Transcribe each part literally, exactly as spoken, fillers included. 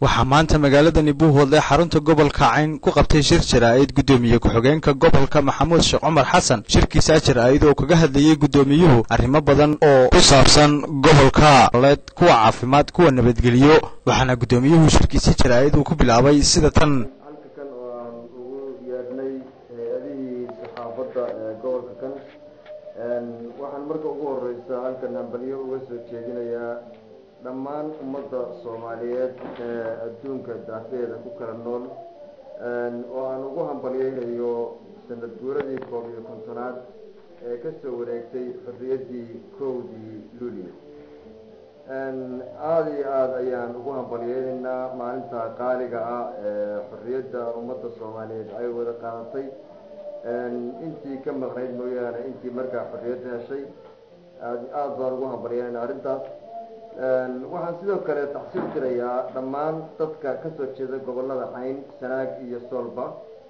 waxaa maanta magaalada Buuhoodle xarunta gobolka Cayn ku qabtay shir jaraa'id gudoomiye ku-xigeenka gobolka Maxamuud Sheekh Cumar Xasan shirkiisa jaraa'id oo kaga hadlayay gudoomiyuhu arrimo badan oo ku saabsan gobolka leed kuwa caafimaad kuwa nabadgeliyo waxaana gudoomiyuhu shirkiisa jaraa'id uu ku bilaabay sida tan halkan oo aan ugu yeernay hay'adihii saxaafadda ee gobolka kan waxaan marka ugu horeysa halkan hambalyo uga soo jeedinayaa dhammaan ummadda Soomaaliyeed ee adduunka daafeeda ku kala nool oo aan ugu hambalyeynayo sanad guuradii koob iyo kontonaad ee ka soo wareegtay xorriyaddii kowdii luulyo aad iyo aad ayaan ugu hambalyeynaynaa maalinta qaaliga ah ee xorriyadda ummadda Soomaaliyeed ay wada qaadatay intii ka maqnayd mooyaane intii markaa xorriyadda heshay aad aad baan ugu hambalyeynaynaa arrintaas waxaan sidoo kale taxsiin tirayaa dhammaan dadka ka soo jeeda gobolada Cayn Sanaag iyo Soolba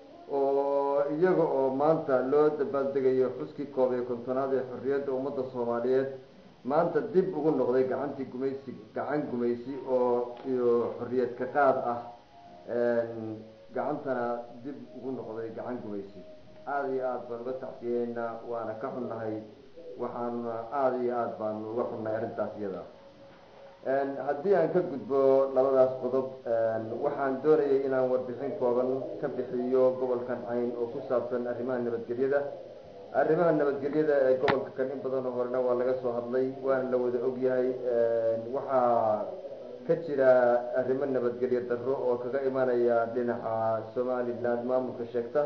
oo iyaga oo maanta loo dabaaldegayo xuskii koob iyo kontonaad ee xorriyadda ummadda Soomaaliyeed maanta dib ugu noqday gacantii gumaysi gacan gumaysi oo iyo xorriyad ka qaad ah gacantana dib ugu noqday gacan gumaysi aad iyo aad baan uga taxsiyeynaa waana ka xunnahay waxaan aad iyo aad baan uga xunnahay arrintaas iyada haddii aan ka gudbo labadaas qodob waxaan doonayay inaan warbixin kooban ka bixiyo gobolkan Cayn oo ku saabsan arrimaha nabadgelyada arrimaha nabadgelyada ee gobolka kan in badan oo horena waa laga soo hadlay waana la wada ogyahay waxaa ka jira arrimo nabadgelyo darro oo kaga imanaya dhinaca Somaliland maamulka sheegta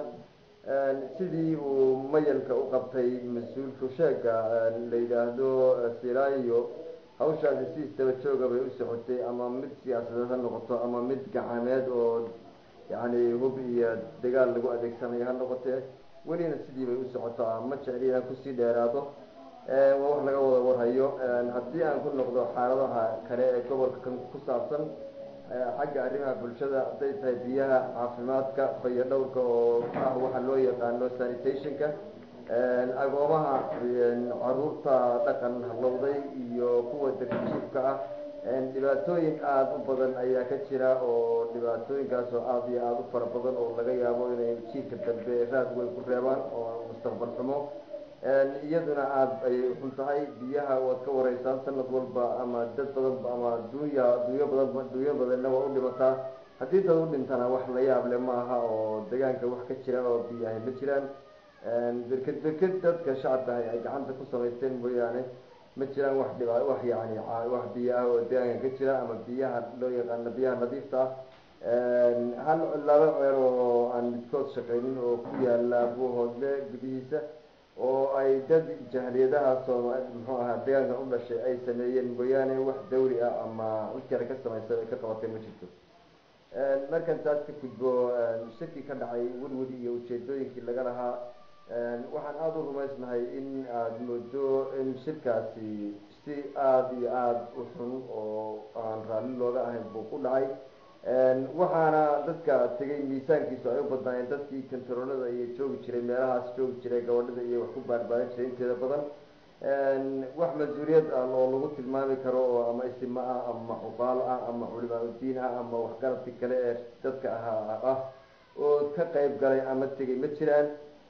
sidii uu mayalka u qabtay mas-uulka sheega la yidhaahdo Silaayo hawshaasi si istaba jooga bay u socotay ama mid siyaasadeed ha noqoto ama mid gacameed oo yacni hub iyo dagaal lagu adeegsanayo ha noqotee welina sidii bay u socotaa ma jecli inaan kusii dheeraado waa wax laga wada warhayo haddii aan ku noqdo xaaladaha kale ee gobolka kan ku saabsan xagga arrimaha bulshada hadday tahay biyaha caafimaadka fayadhowrka oo ah waxa loo yaqaano sanitationka agoomaha caruurta dhaqan halowday iyo kuwa darjiifka ah dhibaatooyin aada u badan ayaa ka jira oo dhibaatooyinkaas oo aada iyo aada u fara badan oo laga yaabo inay jiilka dambe raad weyn ku reebaan oo mustaqbal xumo iyaduna aada ayay xun tahay biyaha waad ka wareysaan sanad walba ama dad badan ama adduunya adduunyo badan adduunyo badanna waa u dhimataa haddii dad u dhintana wax la yaab leh ma aha oo deegaanka wax ka jira oo biyaha ma jiraan berked berked dadka shacabka ay gacanta ku samaysteen mooyaane ma jiraan wax dhibaa wax yacni wax biyo ah oo deegaanka ka jira ama biyaha loo yaqaano biyaha nadiifta ah hal laba ceer oo aan midkood shaqaynin oo ku yaala Buuhoodle gudihiisa oo ay dad jahliyadaha Soomaali muxuu ahaa deegaanka u dhashay ay sameeyeen mooyaane wax dawli ah ama cid kale ka samaysay ay ka qabatay ma jirto markan taas ka gudbo shirki ka dhacay welwel iyo ujeedooyinkii laga lahaa waxaan aada u rumaysnahay in aada moodo in shirkaasi si aada iyo aada u xun oo aan raalli looga ahayn buu ku dhacay waxaana dadka tegay miisaankiisu ay u badnaayeen dadkii kantaroolada iyo joogi jiray meelahaas joogi jiray gabadhada iyo wax ku baarbaarin jiray inteeda badan wax mas-uuliyad ah oo lagu tilmaami karo oo ama isima ah ama xubaal ah ama culimaa udiin ah ama waxgaradka kale ee dadka ahaa ah oo ka qayb galay ama tegay ma jiraan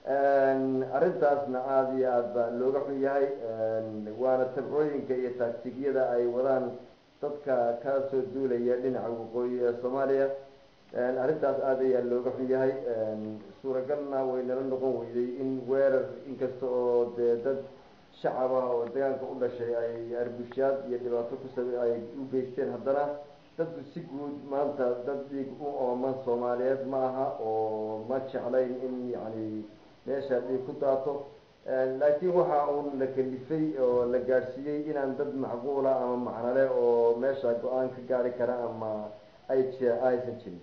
arrintaasna aada iyo aada baa looga xun yahay waana tabcooyinka iyo taagtigyada ay wadaan dadka ka soo duulaya dhinaca waqooyi ee Soomaaliya arrintaas aada ayaa looga xun yahay suuragalna way nala noqon weyday in weerar inkasta oo dee dad shacab ah oo deegaanka u dhashay ay arbushaad iyo dhibaato ku sabe ay u geysteen haddana dadku si guud maanta dad dhiig u ooman Soomaaliyeed ma aha oo ma jeclayn in yacni meesha dhiig ku daato laakiin waxa uun la kalifay oo la gaadhsiiyey inaan dad macquula ama macnale oo meesha go-aan ka gaari kara ama ay aysan jirin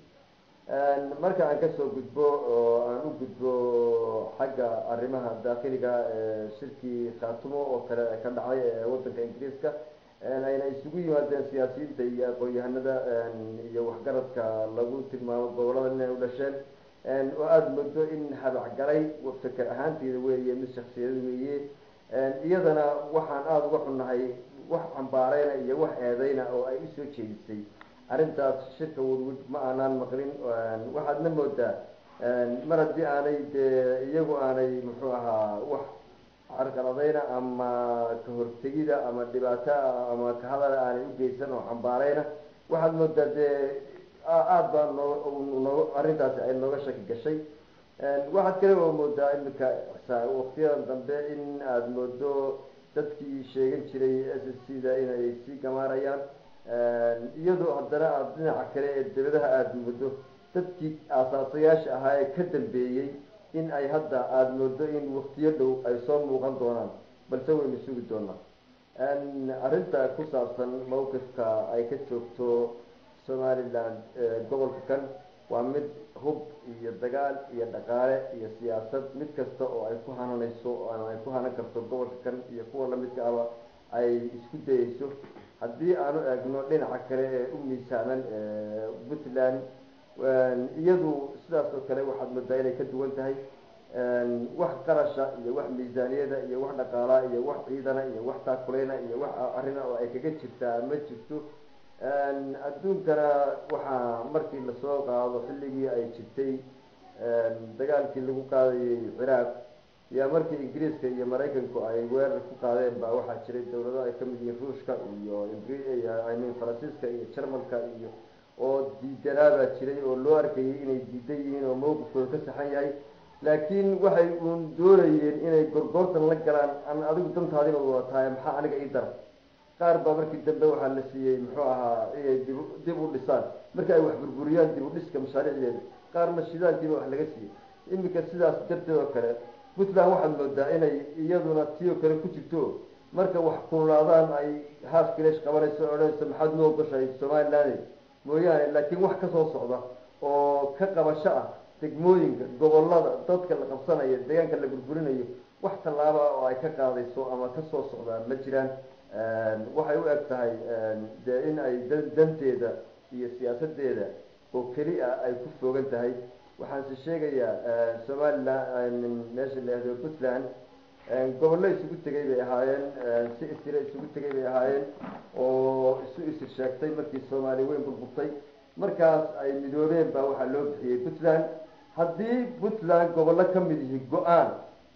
marka aan kasoo gudbo oo aan u gudbo xagga arrimaha daakhiliga ee shirkii khaatumo oo kale ka dhacay ee waddanka Ingiriiska ayna isugu yimaadeen siyaasiyiinta iyo aqoon-yahanada iyo waxgaradka lagu tilmaamo gobolada inay u dhasheen oo aada moodo in habac galay fikir ahaanteeda weeye mid shakhsiyad weeye iyadana waxaan aada uga xunnahay wax cambaareyna iyo wax eedeyna oo ay usoo jeedisay arrintaas shirka wudwud ma aanaan maqlin waxaadna moodaa mar haddii aanay dee iyagu aanay muxuu ahaa wax carqaladayna ama ka hortegida ama dhibaato ama ka hadala aanay u geysan oo xambaarayna waxaad moodaa dee aada baa noo noo arrintaasi ay nooga shaki gashay waxaad kale oo moodaa imika waqtiyadan dambe in aada moodo dadkii sheegan jiray s s c da inay sii gamaarayaan iyadoo haddana aada dhinaca kale ee dawladaha aada moodo dadkii aasaasayaasha ahaa ee ka dambeeyey in ay hadda aada moodo in waqtiyo dhow ay soo muuqan doonaan balse waynu sugi doonaa arrinta ku saabsan mawqifka ay ka joogto somaliland gobolka kan waa mid hub iyo dagaal iyo dhaqaale iyo siyaasad mid kasta oo ay ku hananayso ama ay ku hanan karto gobolka kan iyo kuwa lamidka aba ay isku dayeyso haddii aanu eegno dhinaca kale ee u miisaaman puntland iyadu sidaas oo kale waxaad moodaa inay ka duwan tahay wax qarasha iyo wax miisaaniyada iyo wax dhaqaalaa iyo wax ciidana iyo wax taakuleyna iyo wax arina oo ay kaga jirtaa ma jirto adduunkana waxaa markii lasoo qaado xilligii ay jirtay dagaalkii lagu qaadayay ciraaq yaa markii ingiriiska iyo maraykanku ay weerar ku qaadeen baa waxaa jiray dawlado ay kamid yihiin ruushka iyo imin faransiiska iyo jarmalka iyo oo diidanaabaa jiray oo loo arkayay inay diidan yihiin oo mawqifkooda ka saxan yahay laakiin waxay uun doonayeen inay gorgoortan la galaan an adigu dantaadina wada tahay maxaa aniga ii dara qaar baa markii dambe waxaa la siiyey muxuu ahaa inay dib dib u dhisaan marka ay wax burburiyaan dib u dhiska mashaariicdeeda qaarna shidaalkiiba wax laga siiyey iminka sidaas darteed oo kale puntland waxaad moodaa inay iyaduna tiyoo kale ku jirto marka wax kululaadaan ay haaf kilesh qabanayso odhanayso maxaad noo gashay somaliland mooyaane laakiin wax kasoo socda oo ka qabasho ah degmooyinka gobolada dadka la qabsanayo deegaanka la burburinayo wax tallaaba oo ay ka qaadayso ama kasoo socdaan ma jiraan waxay u eg tahay dee in ay danteeda iyo siyaasadeeda oo keli ah ay ku foogan tahay waxaanse sheegayaa somaliland meesha la yihahdo puntland gobollo isugu tegay bay ahaayeen si isire isugu tegay bay ahaayeen oo isu isir sheegtay markii soomaaliya weyn burburtay markaas ay midoobeen baa waxaa loo bixiyey puntland haddii puntland gobollo ka mid yihi go-aan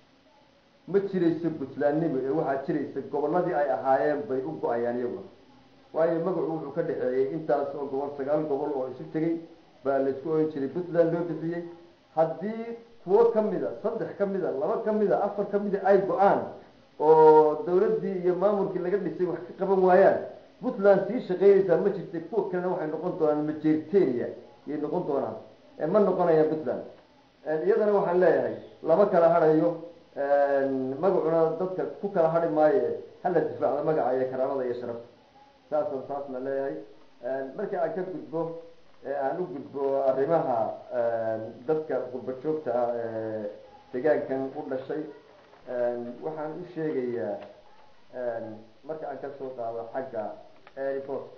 ma jirayso puntlandnimo ee waxaa jiraysa gobolladii ay ahaayeen bay u go-ayaan iyaguna waayo magacu wuxuu ka dhexeeyey intaas oo gobol sagaal gobol oo isu tegay baa laisku ohan jiray puntland loo bixiyey haddii kuwo kamida saddex kamida laba kamida afar kamida ay go-aan oo dawladdii iyo maamulkii laga dhisay wax ka qaban waayaan puntland sii shaqeynaysaa ma jirtay kuwa kalena waxay noqon doonaan majeritania yay noqon doonaan ma noqonayaan puntland iyadana waxaan leeyahay lama kala harayo magacuna dadka ku kala hari maayo hala difaacdo magaca iyo karaamada iyo sharafta saasaan saasna leeyahay markii aan ka gudbo aan u gudbo arrimaha dadka qurba joogta ah ee deegaankan u dhashay waxaan u sheegayaa marka aan kasoo qaado xagga airport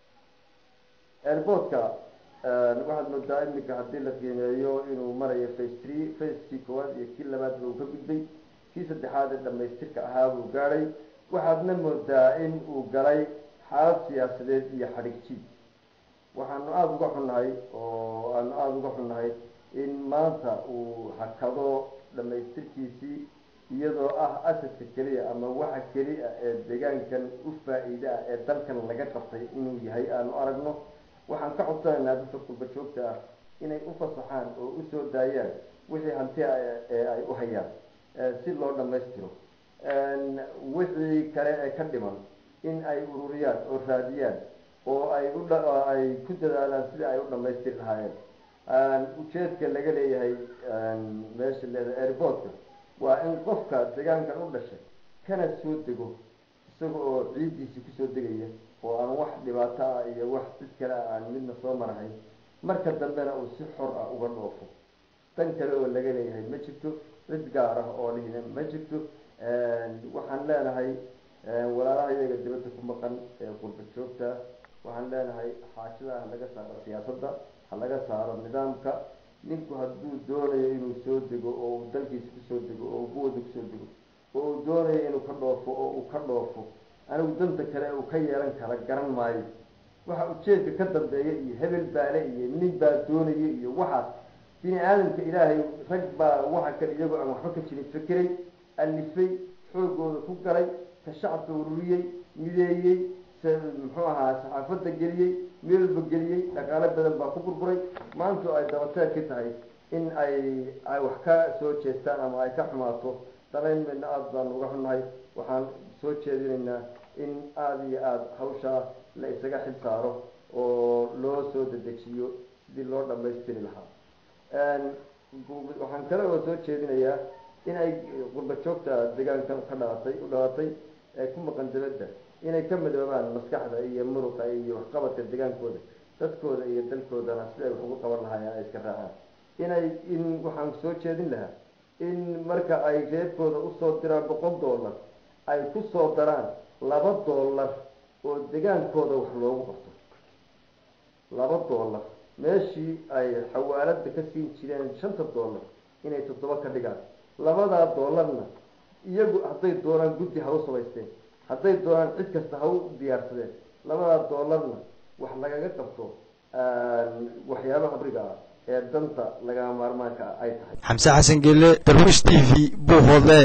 airportka waxaad moodaa iminka haddii la qiimeeyo inuu marayo face three facekii koowaad iyo kii labaadba uu ka gudbay kii saddexaad ee dhamaystirka ahaa buu gaadhay waxaadna moodaa in uu galay xaalad siyaasadeed iyo xadhig jiid waxaanu aada uga xunnahay oo aanu aada uga xunnahay in maanta uu hakado dhamaystirkiisii iyadoo ah asadka keliya ama waxa keliya ee deegaankan u faa-iida ah ee dalkan laga qabtay inuu yahay aanu aragno waxaan ka codsanaynaa dadka qurba joogta ah inay u fasaxaan oo usoo daayaan wixii hanti ah ee ay u hayaan si loo dhamaystiro wixii kale ee ka dhiman in ay ururiyaan oo raadiyaan oo ay u ay ku dadaalaan sidii ay u dhamaystiri lahaayeen ujeedka laga leeyahay meesha leeda airportka waa in qofka deegaankan u dhashay kana soo dego isaga oo ciiddiisii kusoo degaya oo aan wax dhibaato ah iyo wax cid kale ah aan midna soo marahay marka dambena uu si xor ah uga dhoofo dan kale oo laga leeyahay ma jirto cid gaar ah oo lihina ma jirto waxaan leenahay walaalaha iyaga dibadda ku maqan ee qurba joogta waxaan leenahay xaashida ha laga saaro siyaasadda ha laga saaro nidaamka ninku hadduu doonayo inuu soo dego oo uu dalkiisa kusoo dego oo uu buwada kusoo dego oo uu doonayo inuu ka dhoofo oo uu ka dhoofo anigu danta kale uu ka yeelan kara garan maayo waxa ujeedka ka dambeeya iyo hebel baale iyo nin baa doonaya iyo waxaas bini aadamka ilaahay rag baa waxa kale iyagoo aan waxba ka jirin fikiray alifay xoogooda ku galay ka shacabka ururiyey mideeyey muxuu ahaa saxaafadda geliyey meelba geliyey dhaqaale badan baa ku burburay maanta ay dabateed ka tahay in ay ay wax ka soo jeestaan ama ay ka xumaato dareenna aad baan uga xunnahay waxaan soo jeedinaynaa in aada iyo aada hawshaa la isaga xil saaro oo loo soo dedejiyo sidii loo dhammaystiri lahaa waxaan kale oo soo jeedinayaa in ay qurba joogta deegaanka ka dhalatay u dhalatay ee ku maqan dibadda inay ka midoobaan maskaxda iyo muruqa iyo waxqabadka deegaankooda dadkooda iyo dalkoodana siday wax ugu qaban lahaayeen ay iska raacaan inay in waxaan soo jeedin lahaa in marka ay reebkooda usoo diraan boqol dollar ay ku soo daraan laba dollar oo deegaankooda wax loogu qabto laba dollar meeshii ay xawaalada ka siin jireen shanta dollar inay toddoba ka dhigaan labadaa dollarna iyagu hadday doonaan guddi ha u samaysteen hadday doonaan cid kasta ha u diyaarsadeen labadaa dollarna wax lagaga qabto waxyaabaha abriga ah ee danta lagama maarmaanka ay tahay. Xamse Xasan Gelle, Darwish T V, Buuhoodle.